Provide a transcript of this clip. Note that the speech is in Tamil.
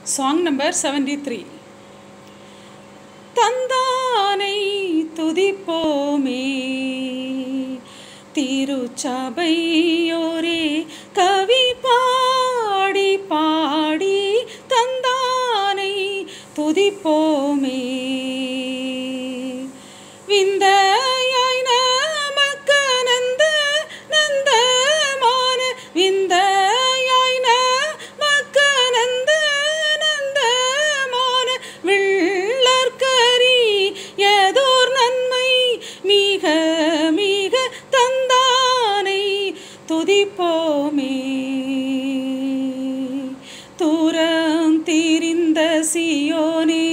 Song number 73. தந்தானை துதிப்போமே திருச்சபையோரே கவி பாடி பாடி தந்தானை துதிப்போமே விந்தையாய் நமக்கு நந்த நந்தமான விந்தையாய் நமக்கு நந்த நந்தமான விள்ளற்கரி ஏதோர் நன்மை மிக மிக தந்தானை துதிப்போமே தூரம் திரிந்த சியோனே